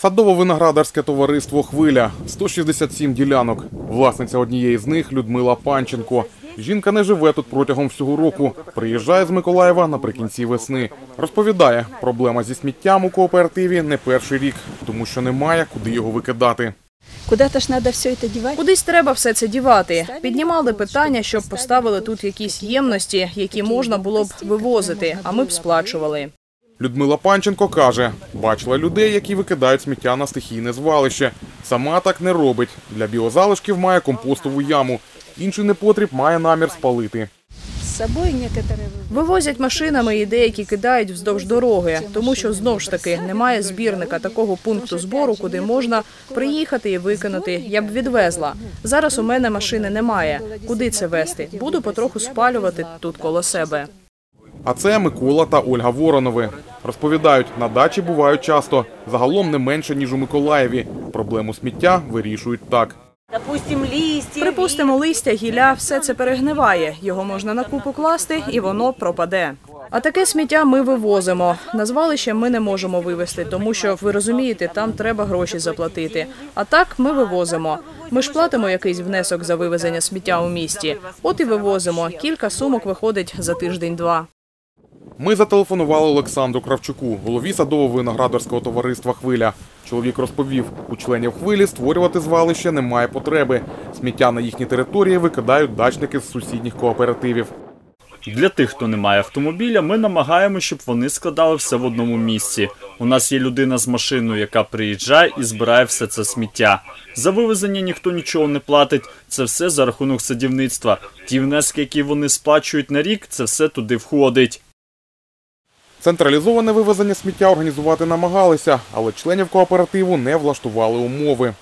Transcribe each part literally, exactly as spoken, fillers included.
Садово-виноградарське товариство «Хвиля» – сто шістдесят сім ділянок. Власниця однієї з них – Людмила Панченко. Жінка не живе тут протягом всього року. Приїжджає з Миколаєва наприкінці весни. Розповідає, проблема зі сміттям у кооперативі не перший рік, тому що немає куди його викидати. Куди-то ж треба все це дівати? Кудись треба все це дівати. Піднімали питання, щоб поставили тут якісь ємності, які можна було б вивозити, а ми б сплачували. Людмила Панченко каже, бачила людей, які викидають сміття на стихійне звалище. Сама так не робить. Для біозалишків має компостову яму. Інший непотріб має намір спалити. З собою некоторі Вивозять машинами і деякі кидають вздовж дороги, тому що, знову ж таки, немає збірника, такого пункту збору, куди можна приїхати і викинути. Я б відвезла. Зараз у мене машини немає. Куди це везти? Буду потроху спалювати тут коло себе. А це Микола та Ольга Воронови. Розповідають, на дачі бувають часто. Загалом не менше, ніж у Миколаєві. Проблему сміття вирішують так. Припустимо, листя, гілля – все це перегниває. Його можна на купу класти і воно пропаде. А таке сміття ми вивозимо. На звалище ми не можемо вивезти, тому що, ви розумієте, там треба гроші заплатити. А так ми вивозимо. Ми ж платимо якийсь внесок за вивезення сміття у місті. От і вивозимо. Кілька сумок виходить за тиждень-два. Ми зателефонували Олександру Кравчуку, голові садово-виноградарського товариства «Хвиля». Чоловік розповів, у членів «Хвилі» створювати звалище немає потреби. Сміття на їхній території викидають дачники з сусідніх кооперативів. Для тих, хто не має автомобіля, ми намагаємося, щоб вони складали все в одному місці. У нас є людина з машиною, яка приїжджає і збирає все це сміття. За вивезення ніхто нічого не платить, це все за рахунок садівництва. Ті внески, які вони сплачують на рік, це все туди входить. Централізоване вивезення сміття організувати намагалися, але членів кооперативу не влаштували умови.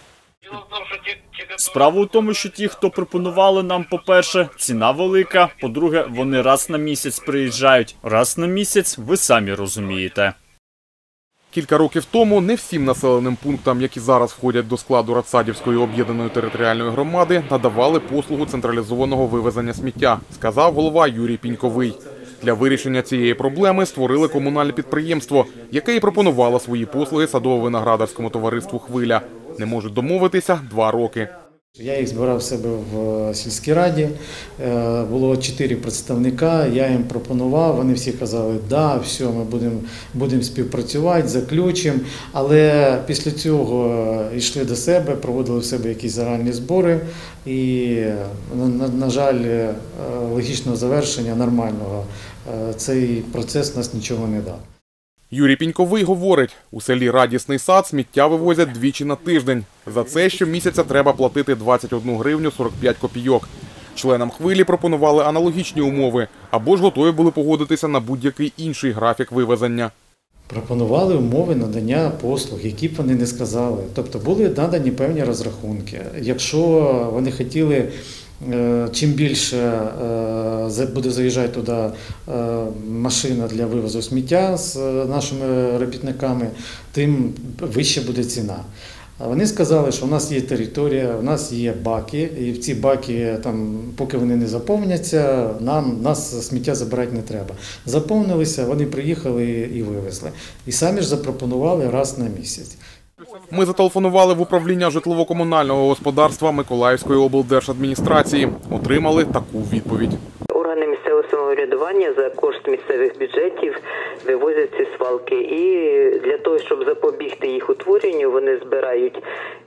Справа у тому, що ті, хто пропонували нам, по-перше, ціна велика, по-друге, вони раз на місяць приїжджають. Раз на місяць, ви самі розумієте. Кілька років тому не всім населеним пунктам, які зараз входять до складу Радсадівської об'єднаної територіальної громади, надавали послугу централізованого вивезення сміття, сказав голова Юрій Піньковий. Для вирішення цієї проблеми створили комунальне підприємство, яке і пропонувало свої послуги садово-виноградарському товариству «Хвиля». Не можуть домовитися два роки. Я їх збирав в себе в сільській раді, було чотири представника, я їм пропонував, вони всі казали, да, все, ми будемо будемо співпрацювати, заключимо, але після цього йшли до себе, проводили в себе якісь загальні збори і, на, на жаль, логічного завершення нормального цей процес нас нічого не дав. Юрій Піньковий говорить, у селі Радісний Сад сміття вивозять двічі на тиждень. За це щомісяця треба платити двадцять одну гривню сорок п'ять копійок. Членам «Хвилі» пропонували аналогічні умови, або ж готові були погодитися на будь-який інший графік вивезення. Пропонували умови надання послуг, які б вони не сказали. Тобто були надані певні розрахунки. Якщо вони хотіли, чим більше буде заїжджати туди машина для вивозу сміття з нашими робітниками, тим вища буде ціна. Вони сказали, що в нас є територія, в нас є баки, і в ці баки, там, поки вони не заповняться, нам, нас сміття забирати не треба. Заповнилися, вони приїхали і вивезли. І самі ж запропонували раз на місяць. Ми зателефонували в управління житлово-комунального господарства Миколаївської облдержадміністрації. Отримали таку відповідь. Органи місцевого самоврядування за кошт місцевих бюджетів вивозять ці свалки. І для того, щоб запобігти їх утворенню, вони збирають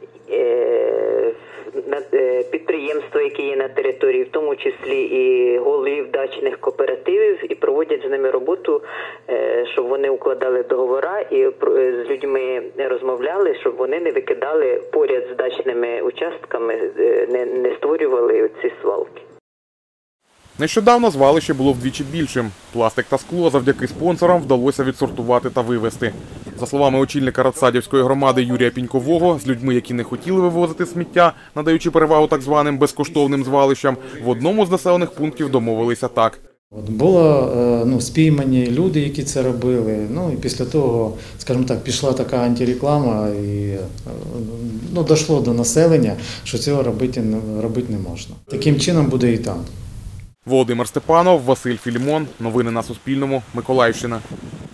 підприємства, які є на території, в тому числі і голів дачних кооперативів, і проводять з ними роботу, щоб вони укладали договори і з людьми розмовляли, щоб вони не викидали поряд з дачними участками, не, не створювали ці свалки. Нещодавно звалище було вдвічі більшим. Пластик та скло завдяки спонсорам вдалося відсортувати та вивезти. За словами очільника Радсадівської громади Юрія Пінькового, з людьми, які не хотіли вивозити сміття, надаючи перевагу так званим безкоштовним звалищам, в одному з населених пунктів домовилися так. Було ну, спіймані люди, які це робили. Ну і після того, скажімо так, пішла така антиреклама і ну, дійшло до населення, що цього робити, робити не можна. Таким чином буде і там. Володимир Степанов, Василь Філімон. Новини на Суспільному. Миколаївщина.